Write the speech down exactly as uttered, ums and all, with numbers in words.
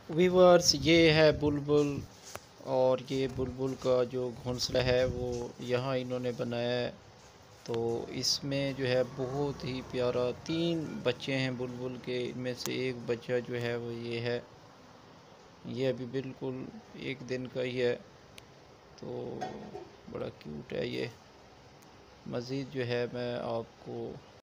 Viewers, ये है बुलबुल। और ये बुलबुल का जो घोंसला है वो यहाँ इन्होंने बनाया है। तो इसमें जो है बहुत ही प्यारा तीन बच्चे हैं बुलबुल के। इनमें से एक बच्चा जो है वो ये है, ये अभी बिल्कुल एक दिन का ही है। तो बड़ा क्यूट है ये। मज़ीद जो है मैं आपको